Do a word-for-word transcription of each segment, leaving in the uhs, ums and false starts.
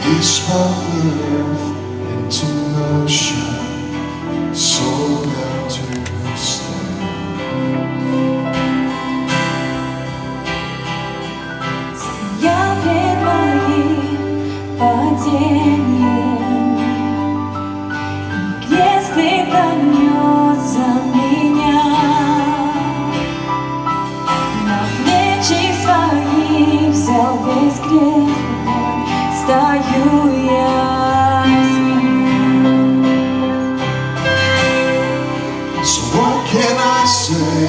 He spoke the earth into motion, so bound to stand. Стоял пред моим падением, и крест ты пронес за меня. На плечи свои взял весь грех, стою я с ним. So what can I say?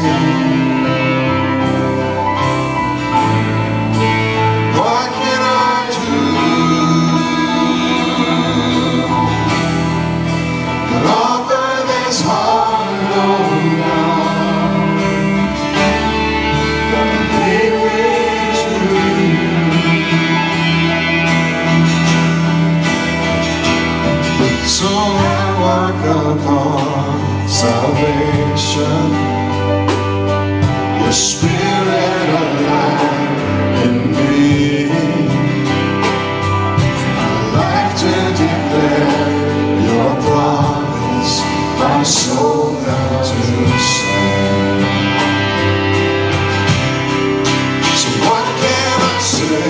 What can I do? But offer this heart, oh God, completely to you. So I walk upon salvation, your spirit alive in me, a life to declare your promise, my soul now to stand. So what can I say?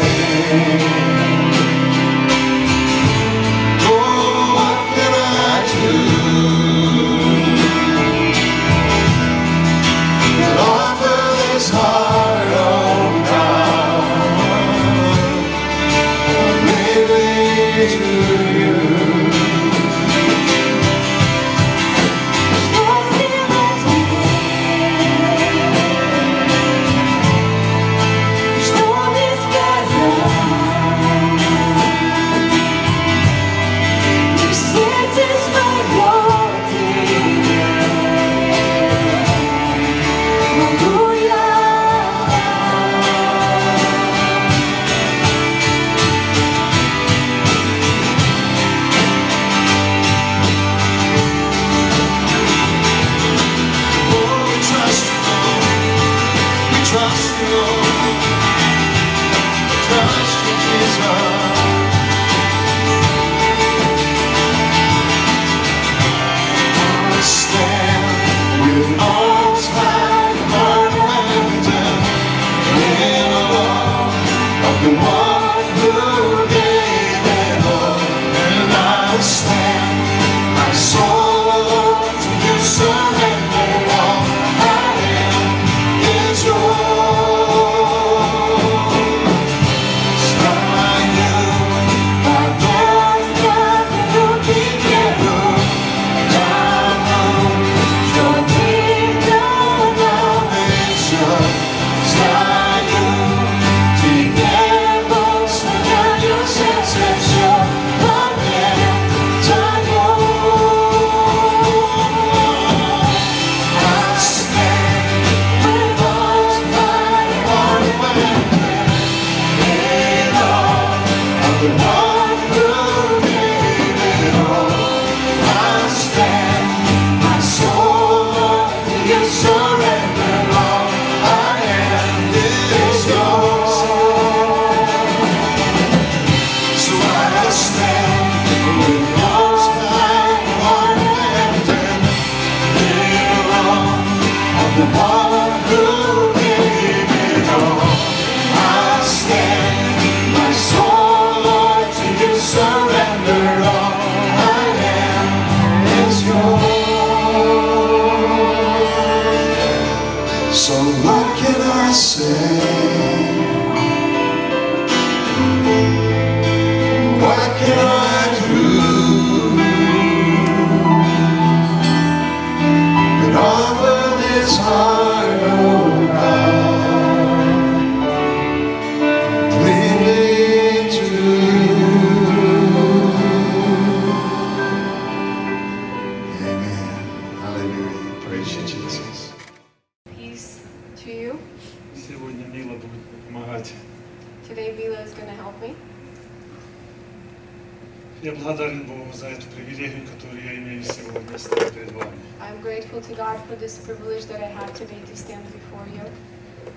Я благодарен Богу за эту привилегию, которую я имею сегодня стоять перед вами. I'm grateful to God for this privilege that I have today to stand before you. Вот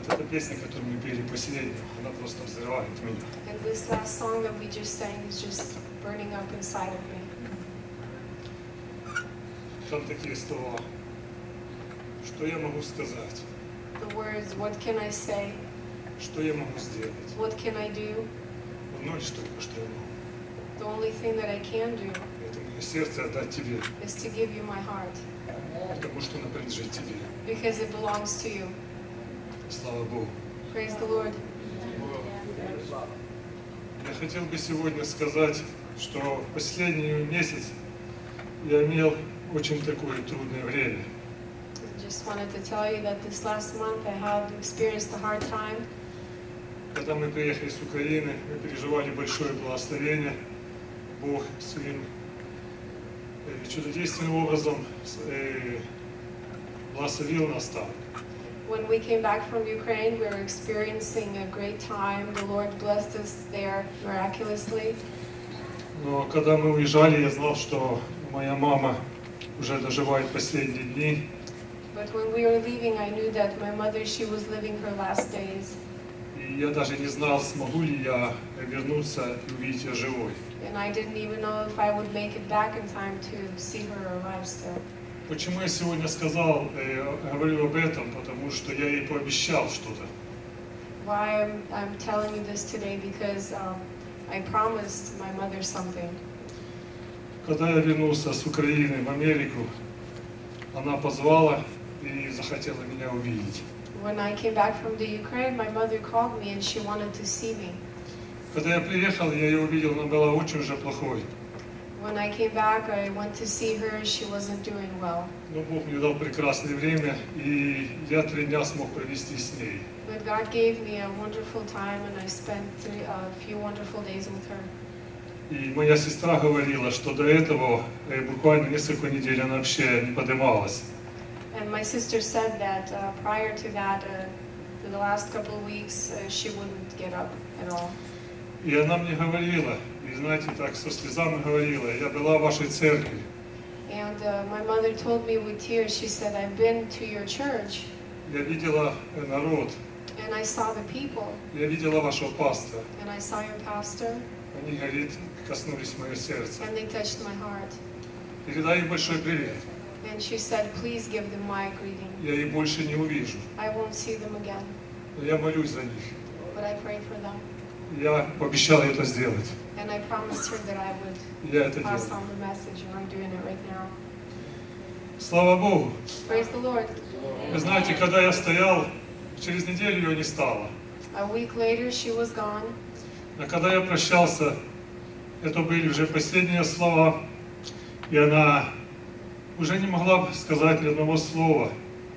Вот эта песня, которую мы пели последнюю, она просто взрывает меня. And this last song that we just sang is just burning up inside of me. Там такие слова. Что я могу сказать? The words, what can I say? Что я могу сделать? What can I do? Одно лишь только, что я могу. The only thing that I can do Это мое сердце отдать тебе, is to give you my heart, потому что оно принадлежит тебе. because it belongs to you. Слава Богу. Praise the Lord. Я хотел бы сегодня сказать, что в последний месяц я имел очень такое трудное время. I just wanted to tell you that this last month I had experienced a hard time. Когда мы приехали с Украины, мы переживали большое благословение. Бог своим э, чудодейственным образом э, благословил нас там. When we came back from Ukraine, we were experiencing a great time. The Lord blessed us there miraculously. Но когда мы уезжали, я знал, что моя мама уже доживает последние дни. But when we were leaving, I knew that my mother, she was living her last days. И я даже не знал, смогу ли я вернуться и увидеть ее живой. And I didn't even know if I would make it back in time to see her alive still. Почему я сегодня сказал, э, говорю об этом? Потому что я ей пообещал что-то. Why I'm, I'm telling you this today? Because um, I promised my mother something. Когда я вернулся с Украины в Америку, она позвала и захотела меня увидеть. When I came back from the Ukraine, my mother called me and she wanted to see me. Когда я приехал, я ее увидел, она была очень уже плохой. When I came back, I went to see her. She wasn't doing well. Но Бог мне дал прекрасное время, и я три дня смог провести с ней. But God gave me a wonderful time, and I spent three, a few wonderful days with her. И моя сестра говорила, что до этого э, буквально несколько недель она вообще не поднималась. And my sister said that uh, prior to that, uh, for the last couple of weeks, uh, she wouldn't get up at all. И она мне говорила, и знаете, так со слезами говорила, я была в вашей церкви. And uh, my mother told me with tears, she said, I've been to your church, Я видела э, народ, and I saw the people, я видела вашего пастора. and I saw your pastor, Они, говорит, коснулись моего сердца. and they touched my heart. Передай им большой привет. And she said, please give them my greeting. Я их больше не увижу. I won't see them again, Но я молюсь за них. but I pray for them. Я пообещал это сделать. And I promised her that I would Я это pass делаю. on the message, and I'm doing it right now. Слава Богу. Praise the Lord. Вы знаете, когда я стоял, через неделю ее не стало. A week later, she was gone. А когда я прощался, это были уже последние слова, и она уже не могла сказать ни одного слова.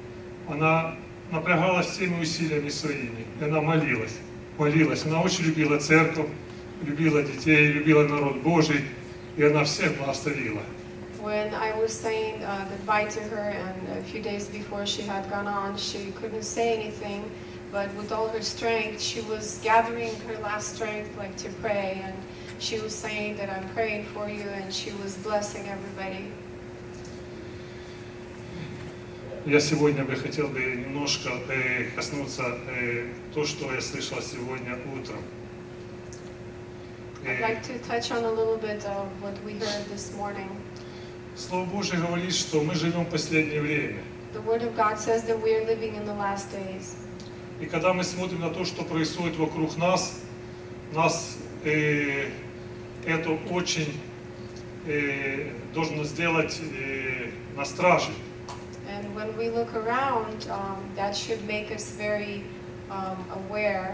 Она напрягалась всеми усилиями своими, и она молилась, молилась. Она очень любила церковь, любила детей, любила народ Божий, и она всех благословила. When I was saying uh, goodbye to her, and a few days before she had gone on, she couldn't say anything, but with all her strength, she was gathering her last strength, like to pray, and she was saying that I'm praying for you, and she was blessing everybody. Я сегодня бы хотел бы немножко э, коснуться э, то, что я слышал сегодня утром. I'd like to touch on a little bit of what we heard this morning. Слово Божье говорит, что мы живем в последнее время. The Word of God says that we are living in the last days. И когда мы смотрим на то, что происходит вокруг нас, нас э, это очень э, должно сделать э, на страже. And when we look around, um, that should make us very um, aware.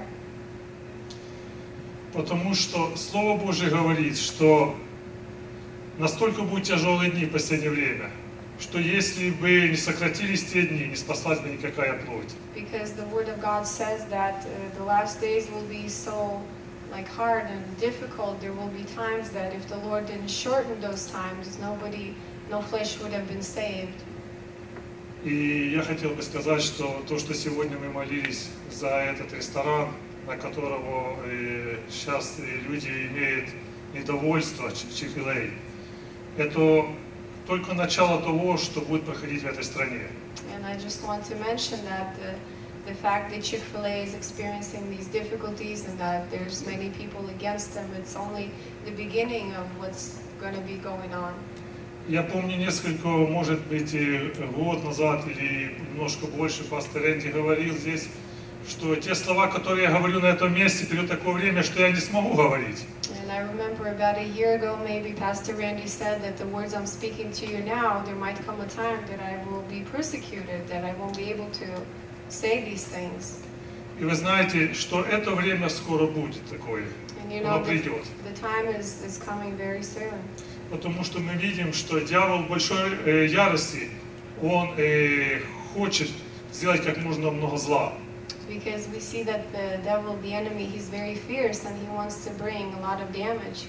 Потому что Слово Божье говорит, что настолько будут тяжелые дни в последнее время, что если бы не сократились те дни, не спаслась бы никакая плоть. Because the Word of God says that uh, the last days will be so like hard and difficult. There will be times that if the Lord didn't shorten those times, nobody, no flesh would have been saved. И я хотел бы сказать, что то, что сегодня мы молились за этот ресторан, на которого э, сейчас люди имеют недовольство, Chick-fil-A, это только начало того, что будет проходить в этой стране. And I just want to mention that the, the fact that Chick-fil-A is experiencing these difficulties and that there's many people against them, it's only the beginning of what's going to be going on. Я помню несколько, может быть, и год назад или немножко больше, пастор Энди говорил здесь, что те слова, которые я говорю на этом месте, придет такое время, что я не смогу говорить. And I remember about a year ago, maybe Pastor Randy said that the words I'm speaking to you now, there might come a time that I will be persecuted, that I won't be able to say these things. И вы знаете, что это время скоро будет такое, And you оно know, the, придет. the time is, is coming very soon. Потому что мы видим, что дьявол в большой э, ярости, он э, хочет сделать как можно много зла. Because we see that the devil, the enemy, he's very fierce and he wants to bring a lot of damage.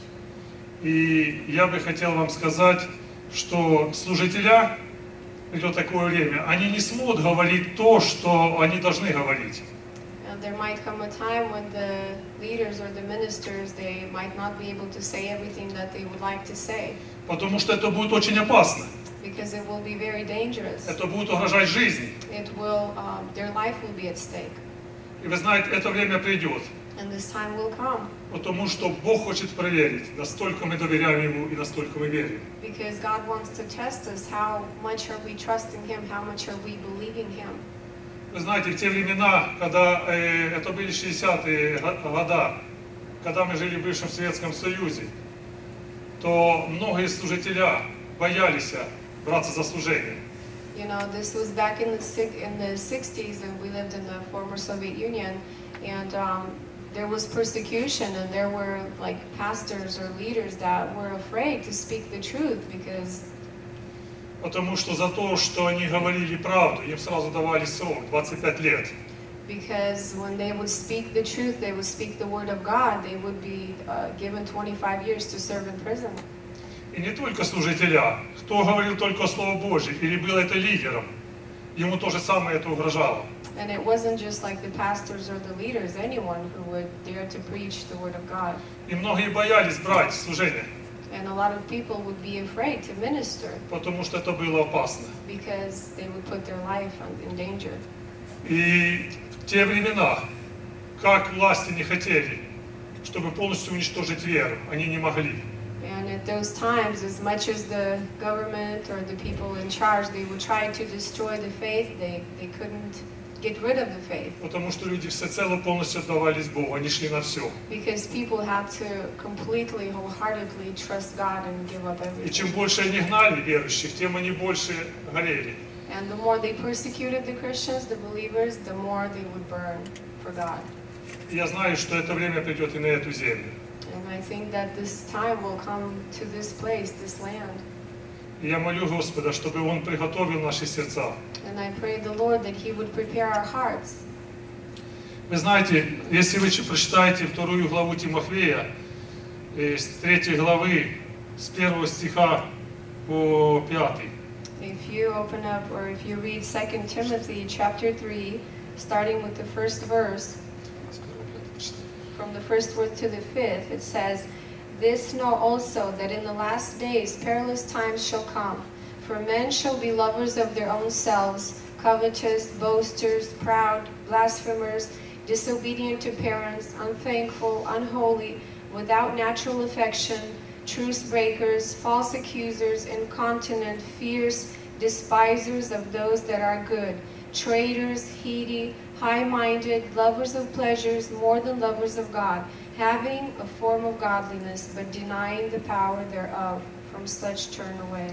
И я бы хотел вам сказать, что служителя, придет такое время, они не смогут говорить то, что они должны говорить. And there might come a time when the leaders or the ministers, they might not be able to say everything that they would like to say. Потому что это будет очень опасно. Because it will be very dangerous. Это будет угрожать жизни. It will, um, their life will be at stake. И вы знаете, это время придет. And this time will come. Потому что Бог хочет проверить, насколько мы доверяем Ему и насколько мы верим. Because God wants to test us, how much are we trusting Him, how much are we believing Him. Вы знаете, в те времена, когда э, это были шестидесятые года, когда мы жили в бывшем Советском Союзе, то многие служителя боялись браться за служение. You know, this was back in the in the sixties, and we lived in the former Soviet Union, and um, there was persecution, and there were like pastors or leaders that were afraid to speak the truth because. Потому что за то, что они говорили правду, им сразу давали срок двадцать пять лет. Because when they would speak the truth, they would speak the word of God, they would be uh, given twenty-five years to serve in prison. И не только служителя, кто говорил только Слово Божье или был это лидером, ему то же самое это угрожало. And it wasn't just like the pastors or the leaders, anyone who would dare to preach the word of God. И многие боялись брать служение. And a lot of people would be afraid to minister. Потому что это было опасно. Because they would put their life in danger. И в те времена, как власти не хотели, чтобы полностью уничтожить веру, они не могли. And at those times, as much as the government or the people in charge, they would try to destroy the faith, they, they couldn't get rid of the faith. Потому что люди всецело полностью отдавались Богу, они шли на все. Because people had to completely, wholeheartedly trust God and give up И чем everything. больше они гнали верующих, тем они больше горели. And the more they persecuted the Christians, the believers, the more they would burn for God. И я знаю, что это время придет и на эту землю. And I think that this time will come to this place, this land. И я молю Господа, чтобы Он приготовил наши сердца. And I pray the Lord that He would prepare our hearts. Вы знаете, если вы прочитаете вторую главу Тимофея, с третьей главы, с первого стиха по пятый, If you open up, or if you read Second Timothy chapter three, starting with the first verse, from the first word to the fifth, it says, "This know also, that in the last days perilous times shall come. For men shall be lovers of their own selves, covetous, boasters, proud, blasphemers, disobedient to parents, unthankful, unholy, without natural affection, truce breakers, false accusers, incontinent, fierce, despisers of those that are good, traitors, heady, high-minded, lovers of pleasures more than lovers of God, having a form of godliness, but denying the power thereof. From such turn away."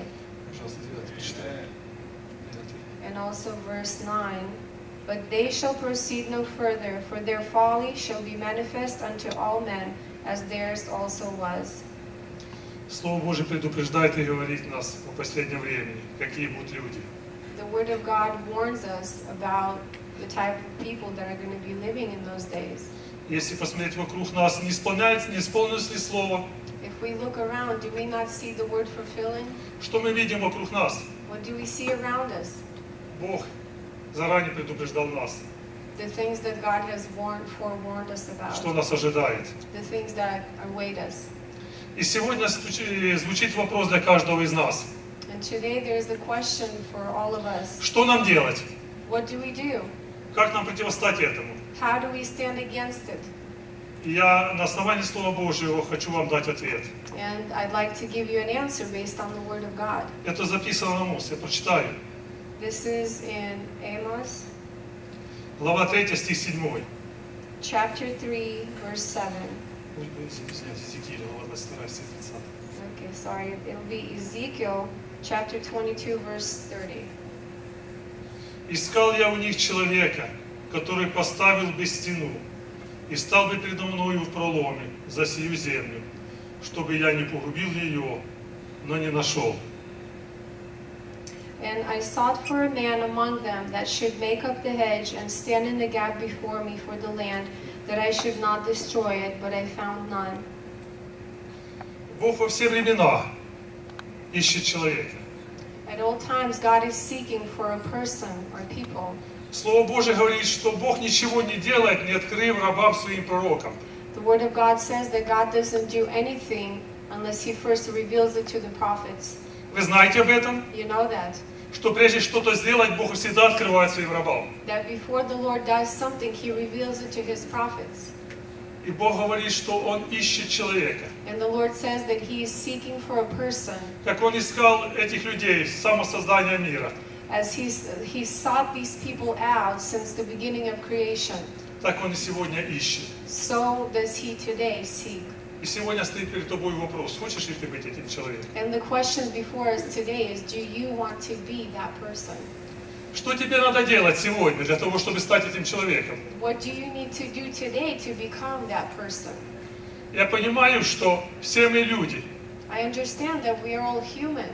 And also verse nine, "But they shall proceed no further, for their folly shall be manifest unto all men, as theirs also was." Слово Божие предупреждает и говорит нас о последнем времени, какие будут люди. The Word of God warns us about the type of people that are going to be living in those days. Если посмотреть вокруг нас, не исполняется, не исполнилось ли Слово? If we look around, do we not see the Word fulfilling? Что мы видим вокруг нас? What do we see around us? Бог заранее предупреждал нас, The things that God has warned, forewarned us что about. нас ожидает. The things that await us. И сегодня звучит вопрос для каждого из нас. And today there's a question for all of us. Что нам делать? What do we do? Как нам противостать этому? How do we stand against it? И я на основании Слова Божьего хочу вам дать ответ. And I'd like to give you an answer based on the Word of God. Это записано на Амос, я прочитаю. This is in Amos Глава третья, стих седьмой. chapter three, verse seven. Ой, ой, извиняюсь, Иезекииля, ладно, старайся тридцать. Okay, sorry. It'll be Ezekiel chapter twenty-two, verse thirty. «Искал я у них человека, который поставил бы стену, и стал бы передо мною в проломе за сию землю, чтобы я не погубил ее, но не нашел». And I sought for a man among them that should make up the hedge and stand in the gap before me for the land, that I should not destroy it, but I found none. Бог во все времена ищет человека. At all times, God is seeking for a person or people. Слово Божие говорит, что Бог ничего не делает, не открыв рабам своим пророкам. The Word of God says that God doesn't do anything unless He first reveals it to the prophets. Вы знаете об этом? You know that. Что прежде что-то сделать, Бог всегда открывает своим рабам. That before the Lord does something, He reveals it to His prophets. И Бог говорит, что Он ищет человека. And the Lord says that He is seeking for a person. Как Он искал этих людей с самого создания мира, As He's, He sought these people out since the beginning of creation, так Он и сегодня ищет. so does He today seek. И сегодня стоит перед тобой вопрос, хочешь ли ты быть этим человеком? And the question before us today is, do you want to be that person? Что тебе надо делать сегодня для того, чтобы стать этим человеком? What do you need to do today to become that person? Я понимаю, что все мы люди, I understand that we are all human,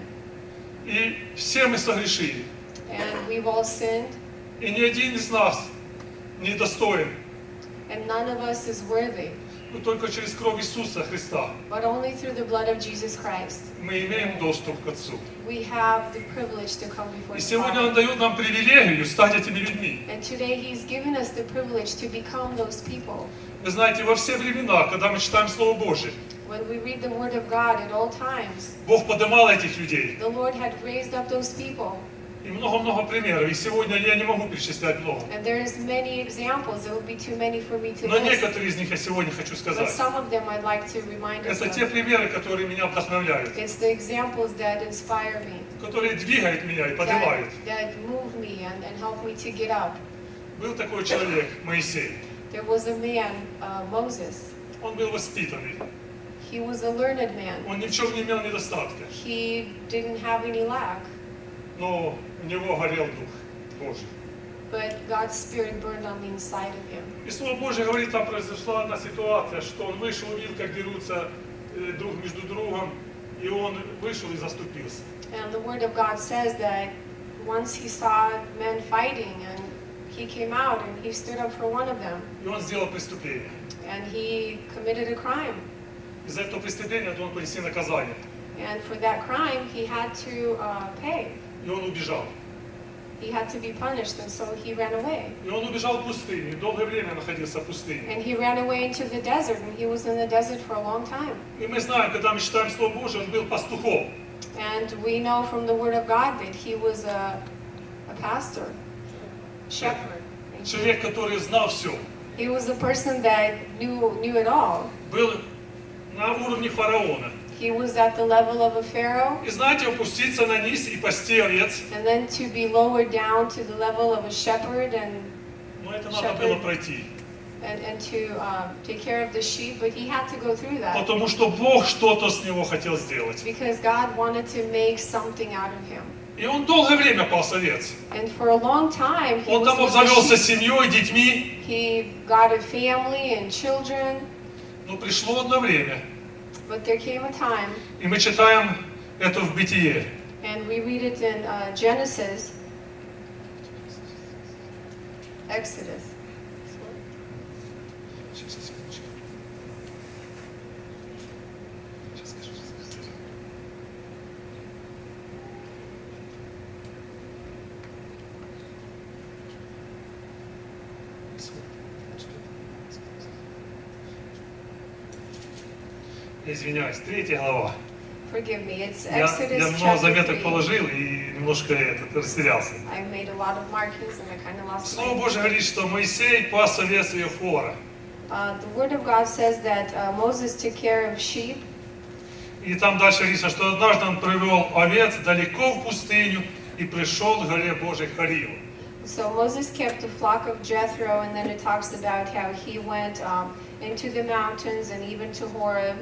и все мы согрешили. and we've all sinned, И ни один из нас не достоин, and none of us is worthy. но только через кровь Иисуса Христа But only through the blood of Jesus Christ, мы имеем доступ к Отцу. we have the privilege to come before И the сегодня Он Father. дает нам привилегию стать этими людьми. And today He's given us the privilege to become those people. Вы знаете, во все времена, когда мы читаем Слово Божие, When we read the Word of God at all times, Бог поднимал этих людей. the Lord had raised up those people. И много-много примеров. И сегодня я не могу перечислять много. And there's many examples. It would be too many for me to Но list. некоторые из них я сегодня хочу But сказать. some of them I'd like to remind us Это те of. примеры, которые меня вдохновляют, It's the examples that inspire me, которые двигают меня и that, поднимают. that move me and, and help me to get up. Был такой человек, Моисей. There was a man, uh, Moses. Он был воспитанный. He was a learned man. Он ни в чем не имел недостатка. He didn't have any lack, Но у него горел Дух Божий. but God's Spirit burned on the inside of him. И Слово Божие говорит, там произошла одна ситуация, что он вышел, увидел, как дерутся э, друг между другом, и он вышел и заступился. And the Word of God says that once he saw men fighting, and he came out and he stood up for one of them, И он сделал преступление. and he committed a crime. Из-за этого преступления он понести наказание. And for that crime, he had to uh, pay. И он убежал. He had to be punished, and so he ran away. И он убежал в пустыню, и долгое время находился в пустыне. And he ran away into the desert, and he was in the desert for a long time. И мы знаем, когда мы читаем Слово Божие, он был пастухом. And we know from the Word of God that he was a, a pastor, shepherd. And he, Человек, который знал все. he was a person that knew, knew it all. Был на уровне фараона. He was at the level of a pharaoh, И знаете, опуститься на низ и пасти овец, and then to be lowered down to the level of a shepherd and, но это надо было пройти. and, and to um, take care of the sheep, but he had to go through that Потому что Бог что-то с него хотел сделать. because God wanted to make something out of him. И он долгое время пас овец. And for a long time, he Он was там with the обзавелся sheep. семьей, детьми. He got a family and children, Но пришло одно время, but there came a time, и мы читаем это в Бытие. and we read it in uh, Genesis, Exodus. Извиняюсь, третья глава. Forgive me. It's Я, я Exodus много chapter заметок three. положил и немножко этот, растерялся. I made a lot of markings and I kind of lost Слово my... Божье говорит, что Моисей пас овец Иофора. Uh, the Word of God says that uh, Moses took care of sheep. И там дальше говорится, что однажды он привел овец далеко в пустыню и пришел к горе Божьей Хорил. So Moses kept a flock of Jethro, and then it talks about how he went um, into the mountains and even to Horeb.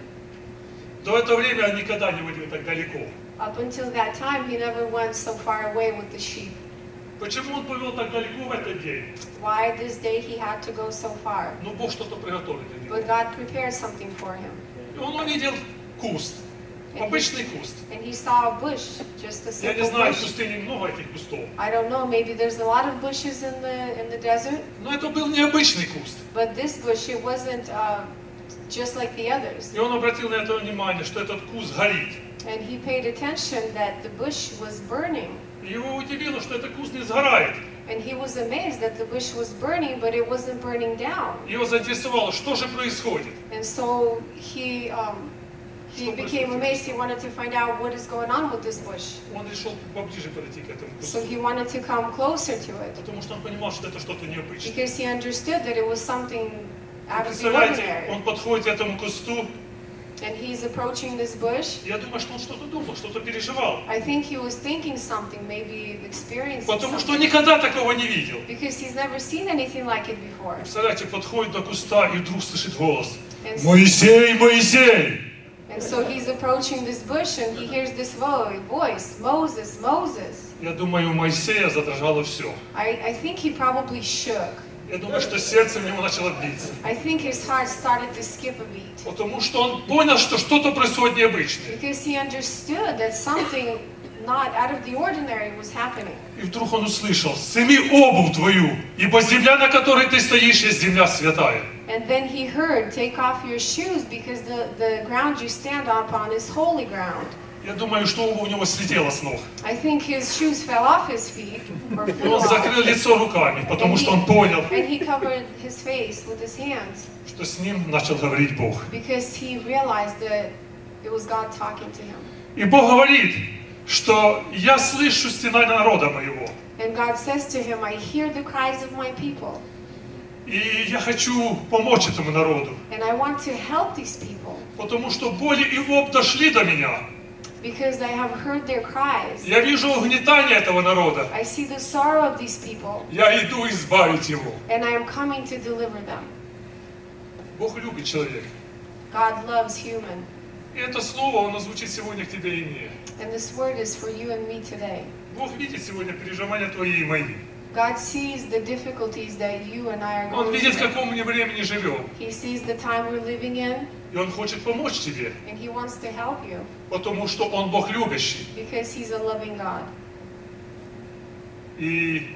До этого времени он никогда не выйдет так далеко. Up until that time, he never went so far away with the sheep. Почему он повел так далеко в этот день? Why this day he had to go so far? Ну, Бог что-то приготовил для него. But God prepared something for him. И он увидел куст, обычный куст. And he saw a bush, just a Я не simple знаю, в bush. пустыне много этих кустов. I don't know, maybe there's a lot of bushes in the in the desert, Но это был необычный куст. but this bush, it wasn't uh, just like the others. И он обратил на это внимание, что этот куст горит. And he paid attention that the bush was burning. И его удивило, что этот куст не сгорает. And he was amazed that the bush was burning, but it wasn't burning down. Его заинтересовало, что же происходит. And so he um, he became amazed. He wanted to find out what is going on with this bush. Он решил поближе подойти к этому So кусту. he wanted to come closer to it Потому что он понимал, что это что-то необычное. because he understood that it was something out of the Представляете, ordinary. он подходит к этому кусту. And he's approaching this bush. Я думаю, что он что-то думал, что-то переживал. I think he was thinking something, maybe experiencing Потому что он something, никогда такого не видел. because he's never seen anything like it before. Представляете, подходит до куста и вдруг слышит голос. And so, Моисей, Моисей! and so he's approaching this bush and he hears this vo- voice, Moses, Moses. Я думаю, у Моисея задрожало все. I, I think he probably shook. Я думаю, что сердце у него начало биться. I think his heart started to skip a beat Потому что он понял, что что-то происходит необычное. because he understood that something not out of the ordinary was happening. И вдруг он услышал: «Сними обувь твою, ибо земля, на которой ты стоишь, есть земля святая». And then he heard, take off your shoes because the, the ground you stand upon is holy ground. Я думаю, что обувь у него слетела с ног. I think his shoes fell off his feet or И flew он off. закрыл лицо руками, потому что он понял, And he covered his face with his hands что с ним начал говорить Бог. because he realized that it was God talking to him. И Бог говорит, что я слышу стенание народа моего. And God says to him, I hear the cries of my people. И я хочу помочь этому народу, And I want to help these people потому что боли и вопль дошли до меня. because I have heard their cries. Я вижу угнетание этого народа. I see the sorrow of these people Я иду избавить его. and I am coming to deliver them. Бог любит человека. God loves human. И это слово, оно звучит сегодня к тебе и мне. And this word is for you and me today. Бог видит сегодня переживания твои и мои. God sees the difficulties that you and I are Он going видит, в through. каком мы времени живем. He sees the time we're living in И Он хочет помочь тебе, and He wants to help you потому что Он Бог любящий. because He's a loving God. И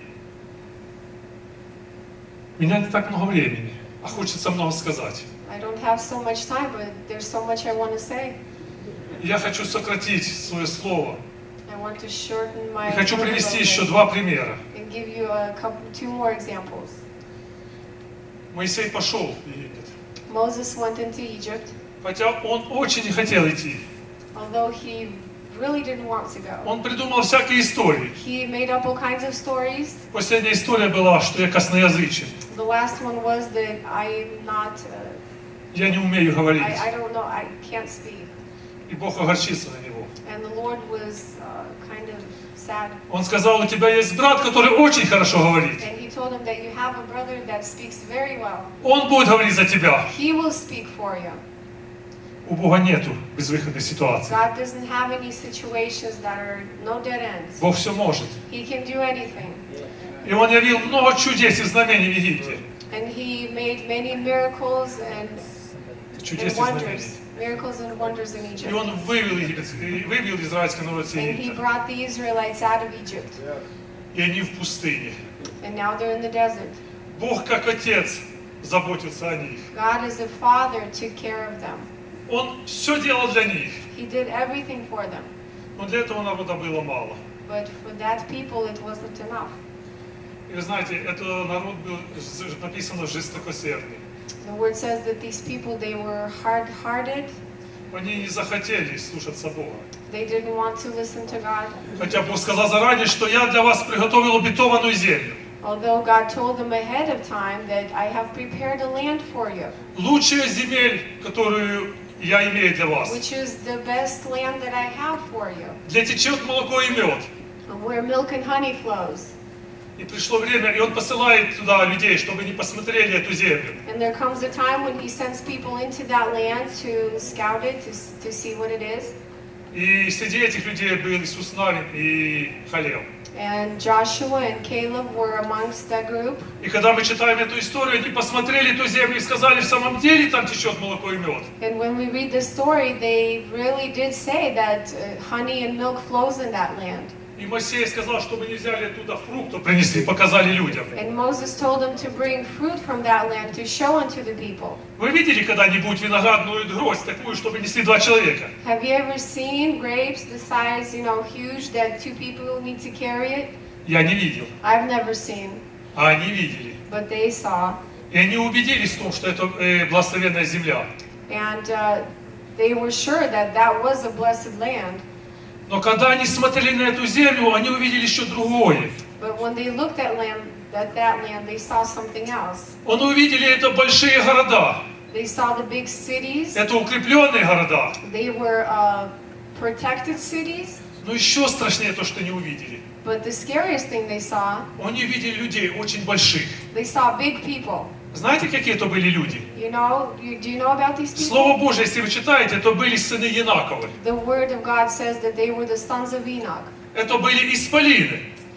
у меня не так много времени, а хочется много сказать. I don't have so much time, but there's so much I want to say. Я хочу сократить свое слово. I want to shorten my И хочу word a привести little еще bit два примера. and give you a couple, two more examples. Моисей пошел в Египет, Moses went into Egypt, хотя он очень не хотел идти. although he really didn't want to go. Он придумал всякие истории. He made up all kinds of stories. Последняя история была, что я косноязычен. The last one was that I'm not, uh, Я не умею говорить. I, I don't know, I can't speak. И Бог огорчился на него. And the Lord was uh, kind of sad. Он сказал: у тебя есть брат, который очень хорошо говорит. And he told him that you have a brother that speaks very well. Он будет говорить за тебя. He will speak for you. У Бога нету безвыходной ситуации. God doesn't have any situations that are no dead ends. Бог все может. He can do anything. И Он явил много чудес и знамений в Египте. And he made many miracles and, Чудес and и знамений. wonders. Miracles and wonders in И Egypt. Он вывел, египетский- вывел израильский народ с And he Египта. brought the Israelites out of Egypt. И они в пустыне. And now they're in the desert. Бог, как Отец, заботится о них. God as a father took care of them. Он все делал для них. He did everything for them. Но для этого народа было мало. But for that people, it wasn't enough. И вы знаете, этот народ был, написано, жестокосердный. The word says that these people, they were hard-hearted. Они не захотели слушаться Бога. They didn't want to listen to God. Хотя Бог сказал заранее, что я для вас приготовил обетованную землю. Although God told them ahead of time that I have prepared a land for you, Лучшая земель, которую я имею для вас. which is the best land that I have for you, Где течет молоко и мед. where milk and honey flows. И пришло время, и Он посылает туда людей, чтобы они посмотрели эту землю. And there comes a time when He sends people into that land to scout it, to, to see what it is. И среди этих людей был Иисус Навин и Халев. And Joshua and Caleb were amongst that group. И когда мы читаем эту историю, они посмотрели эту землю и сказали, в самом деле там течет молоко и мед. And when we read the story, they really did say that uh, honey and milk flows in that land. И Моисей сказал, чтобы не взяли оттуда фруктов, принесли, показали людям. And Moses told them to bring fruit from that land to show unto the people. Вы видели когда-нибудь виноградную гроздь такую, чтобы несли два человека? Have you ever seen grapes the size, you know, huge that two people need to carry it? Я не видел, I've never seen, а они видели. but they saw. И они убедились в том, что это э, благословенная земля. And uh, they were sure that that was a blessed land. Но когда они смотрели на эту землю, они увидели еще другое. But when they looked at land, at that land, they saw something else. Они увидели это большие города. They saw the big cities. Это укрепленные города. They were uh, protected cities. Но еще страшнее то, что они увидели. But the scariest thing they saw, Они видели людей очень больших. they saw big people. Знаете, какие это были люди? You know, you, do you know about these people? Слово Божие, если вы читаете, это были сыны Енаковы. The word of God says that they were the sons of Enoch. Это были исполины.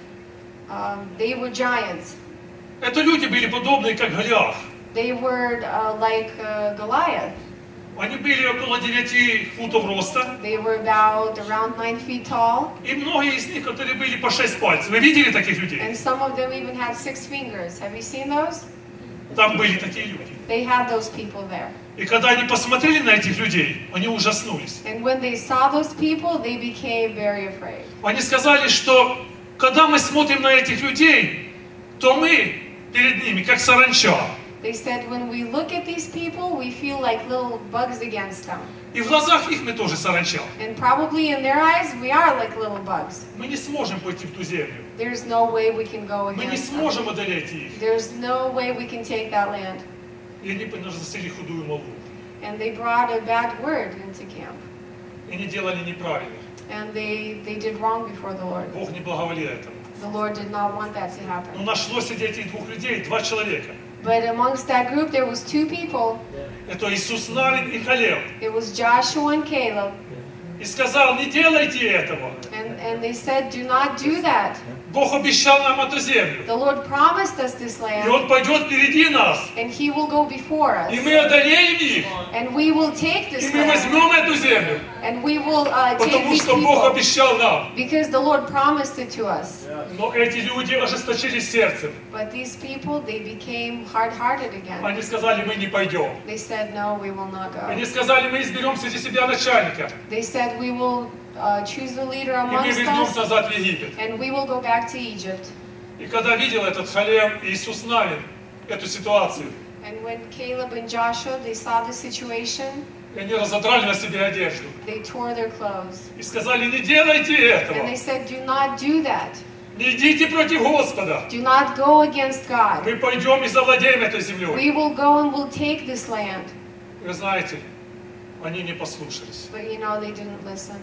Um, they were giants. Это люди были подобные, как Голиаф. They were uh, like uh, Goliath. Они были около девяти футов роста. They were about around nine feet tall. И многие из них, которые были по шесть пальцев. Вы видели таких людей? And some of them even had six fingers. Have you seen those? Там были такие люди. They had those people there. И когда они посмотрели на этих людей, они ужаснулись. And when they saw those people, they became very afraid. Они сказали, что когда мы смотрим на этих людей, то мы перед ними как саранча. They said, when we look at these people, we feel like little bugs against them. И в глазах их мы тоже саранча. And probably in their eyes, we are like little bugs. Мы не сможем пойти в ту землю. There's no way we can go Мы не against them. сможем одолеть их. There's no way we can take that land. И они заносили худую молву. And they brought a bad word into camp. И они делали неправильно. And they, they did wrong before the Lord. Бог не благоволил этому. The Lord did not want that to Но happen. нашлось среди этих двух людей два человека. But amongst that group, there was two people. Это Иисус Навин и Халев. It was Joshua and Caleb. И сказал, не делайте этого. And, and they said, do not do that. Бог обещал нам эту землю. The Lord promised us this И land, Он пойдет впереди нас. and He will go before us. И мы одолеем их. And we will take И this мы land, возьмем эту землю. and we will uh, take Потому these что Бог people, обещал нам. because the Lord promised it to us. Но эти люди ожесточились сердцем. But these people, they became hard-hearted again. Они сказали, мы не пойдем. They said, no, we will not go. Они сказали, мы изберем среди себя начальника. They said, we will uh, choose a leader И мы amongst вернем us, назад в Египет. and we will go back to Egypt. И когда видел этот Халев и Иисус Навин эту ситуацию, And when Caleb and Joshua, they saw the situation, и они разодрали на себе одежду. they tore their clothes. И сказали, не делайте And этого. they said, do not do that. Не идите против Господа. Do not go against God. Мы пойдем и завладеем этой землей. We will go and we'll take this land. Вы знаете, они не послушались. But you know, they didn't listen.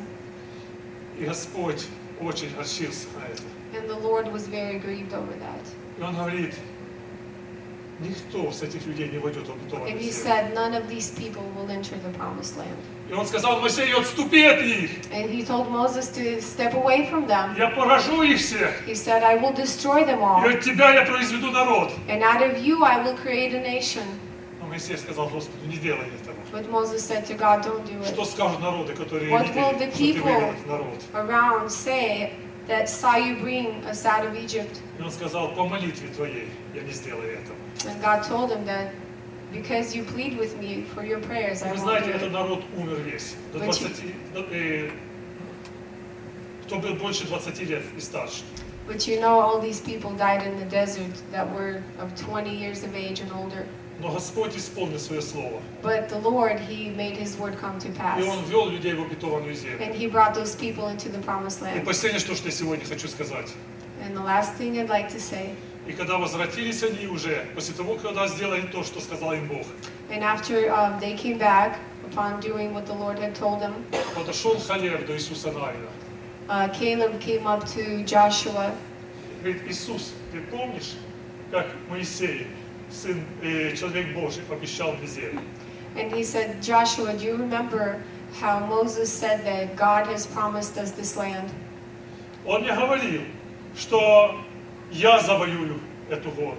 И Господь очень горчился на это. And the Lord was very grieved over that. И Он говорит, никто с этих людей не войдет в And обетованную He землю. said, none of these people will enter the promised land. И Он сказал Моисею, отступи от них. And He told Moses to step away from them. Я поражу их всех. He said, I will destroy them И all. от тебя я произведу народ. And out of you I will create a nation. Но Моисей сказал Господу, не делай этого. But Moses said to God, don't do Что it. скажут народы, которые What видели, will the что ты people вывел этот народ? around say that saw you bring us out of Egypt? И Он сказал, по молитве твоей я не сделаю этого. And God told him that because you plead with me for your prayers, I Вы won't знаете, do этот it. народ умер весь. До But you- двадцати, до, э, кто был больше двадцати лет и старше. But you know, all these people died in the desert that were of twenty years of age and older. Но Господь исполнил свое слово. But the Lord, He made His word come to pass. И Он ввел людей в обетованную землю. And He brought those people into the promised И land. последнее, что я сегодня хочу сказать. And the last thing I'd like to say, И когда возвратились они уже, после того, когда сделали то, что сказал им Бог, and after um, they came back, upon doing what the Lord had told them, подошел Халев до Иисуса Навина. uh, Caleb came up to Joshua. Говорит: Иисус, ты помнишь, как Моисей, сын, э, человек Божий, обещал мне землю? And he said, Joshua, do you remember how Moses said that God has promised us this land? Он мне говорил, что я завоюю эту гору.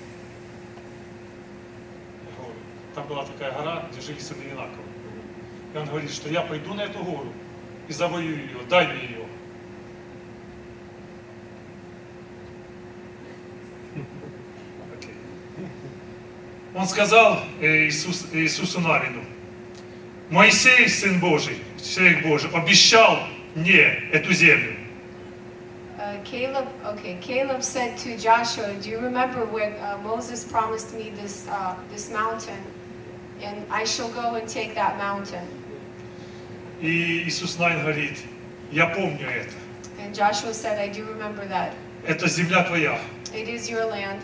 Я говорю, там была такая гора, где жили сыны Инаковы. И он говорит, что я пойду на эту гору и завоюю ее, дай мне ее. Окей. Он сказал э, Иисус, Иисусу Навину: Моисей, сын Божий, человек Божий, обещал мне эту землю. Uh, Caleb, okay, Caleb said to Joshua, do you remember when uh, Moses promised me this, uh, this mountain, and I shall go and take that mountain? И Иисус Навин говорит: я помню это. And Joshua said, I do remember that. Это земля твоя. It is your land.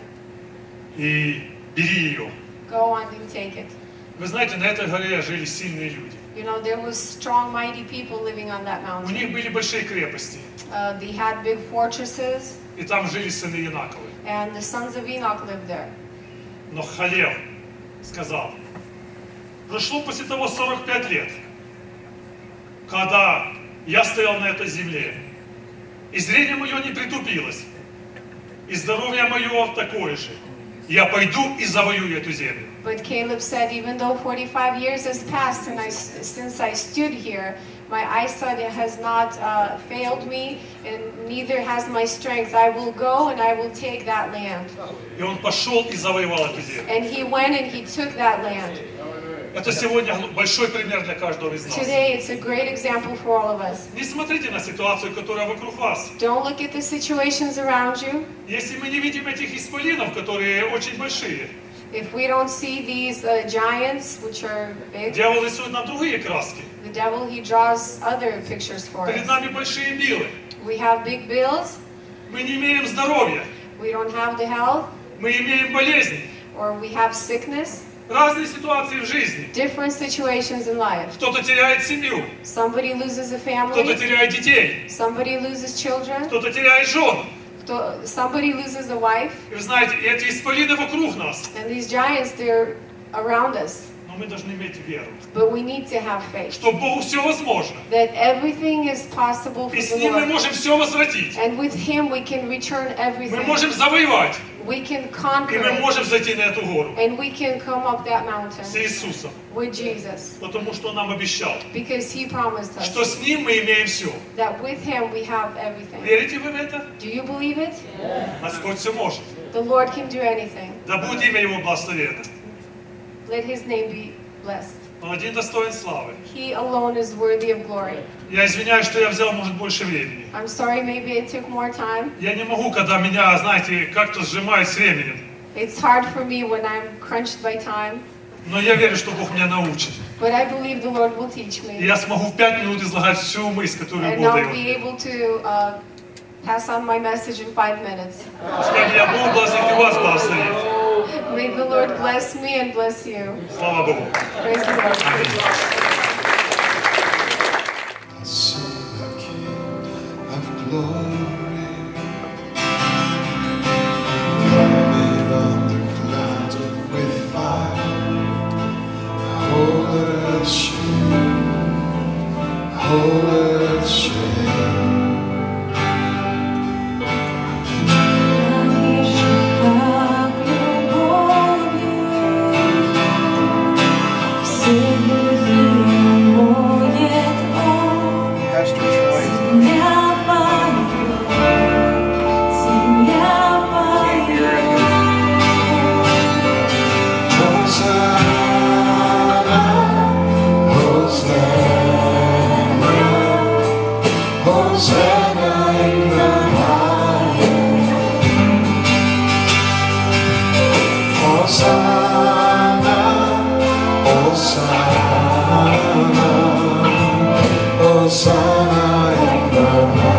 И бери ее. Go on and take it. Вы знаете, на этой горе жили сильные люди. You know, there was strong, mighty people living on that У mountain. них были большие крепости. Uh, they had big fortresses, И там жили сыны Инаковы. and the sons of Enoch lived there. Но Халев сказал: прошло после того сорок пять лет, когда я стоял на этой земле, и зрение мое не притупилось, и здоровье мое такое же. Я пойду и завоюю эту землю. But Caleb said, even though forty-five years has passed and I, since I stood here, my eyesight has not uh, failed me, and neither has my strength. I will go and I will take that land. И он пошел и завоевал эту землю. And he went and he took that land. Это сегодня большой пример для каждого из нас. Today, it's a great example for all of us. Не смотрите на ситуацию, которая вокруг вас. Don't look at the situations around you. Если мы не видим этих исполинов, которые очень большие, If we don't see these uh, giants, which are big, дьявол рисует нам другие краски. the devil, he draws other pictures for Перед us. нами большие билы. We have big bills, Мы не имеем здоровья. we don't have the health, Мы имеем болезни. or we have sickness, Разные ситуации в жизни. different situations in life. Кто-то теряет семью, Somebody loses a кто-то family, теряет детей, somebody loses children, кто-то теряет жен. кто- somebody loses a wife, И вы знаете, эти исполины вокруг нас. and these giants, they're around us. Но мы должны иметь веру, But we need to have faith что Богу все возможно. that everything is possible for И с the Ним мы Lord. можем все возвратить. And with Him we can return Мы everything. можем завоевать. We can И conquer мы it. можем зайти на эту гору And we can come up that mountain с Иисусом. with Jesus. Потому что Он нам обещал, Because He promised что us с Ним мы имеем все. that with Him we have everything. Верите вы в это? Do you believe it? Господь все может. The Lord can do anything. Да будет имя Его благословенно. Let His name be blessed. Он один достоин славы. He alone is worthy of glory. Я извиняюсь, что я взял, может, больше времени. I'm sorry, maybe it took more time. Я не могу, когда меня, знаете, как-то сжимает с временем. It's hard for me when I'm crunched by time. Но я верю, что Бог меня научит. But I believe the Lord will teach И me. я смогу в пять минут излагать всю мысль, которую And Бог I'll be дает. able to uh, pass on my message in five minutes. Пускай меня Бог благословит и вас благословит. May the Lord bless me and bless you. Слава Богу. Praise the Lord. I see the King of glory coming on the clouds with fire. Hold earth shame, hold earth shame. Pastor Troy, came here and Hosanna, Hosanna, Hosanna in the highest. Hosanna. Sana and